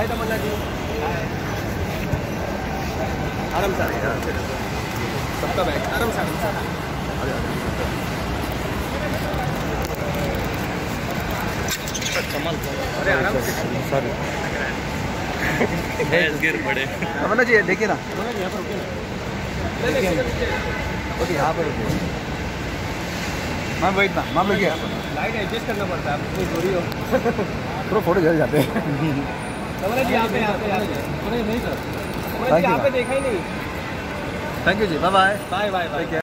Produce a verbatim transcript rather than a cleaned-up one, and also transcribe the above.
हाय तमन्ना जी। आराम से सबका बैग आराम से आराम से। अरे आराम से सॉरी गिर पड़े। तमन्ना जी देखिए ना, यहाँ पर रुकिए ना। ओके यहाँ पर रुकिए मैम, वेट ना मैम, रुकिए। लाइट एडजस्ट करना पड़ता है, आप इतनी दूरी हो थोड़ा फोटो जल जाते हैं। तमन्ना जी यहाँ पे यहाँ पे नहीं सर, यहाँ पे देखा ही नहीं। Thank you ji, bye bye bye bye bye.